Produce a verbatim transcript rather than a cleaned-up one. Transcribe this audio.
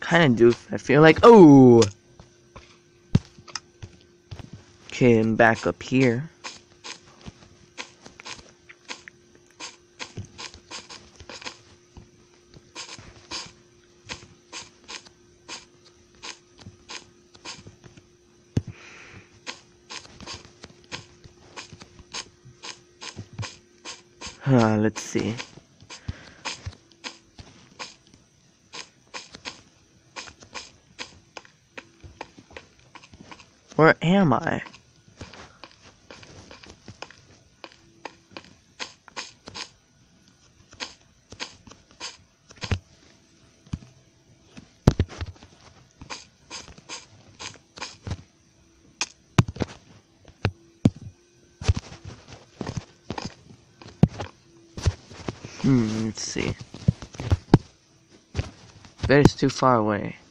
kind of do. I feel like, oh, okay, I'm back up here. Uh, let's see. Where am I? Hmm, let's see. Bet it's too far away.